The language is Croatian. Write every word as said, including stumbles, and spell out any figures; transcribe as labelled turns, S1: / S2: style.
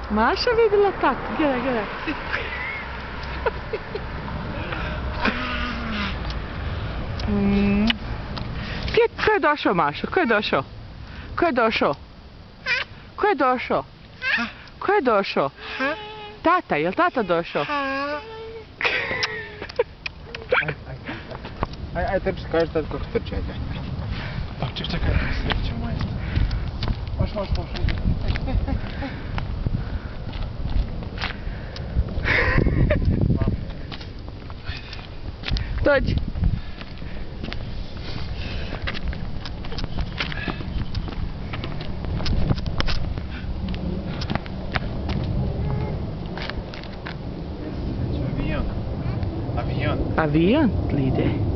S1: Maša vidjela tak, gledaj, gledaj. Mm. Gdje, ko je došao, Mašo? Ko je došao? Ko je došao? Ko je došao? Ko je došao? Tata, je li tata došao?
S2: Aj, aj, trči, kažeš tad kako trči, ajde. Pa, ček, čekaj, sreće moje. Moš, moš, moš.
S1: Dođi.
S2: Avion. Avion.
S1: Avion ide.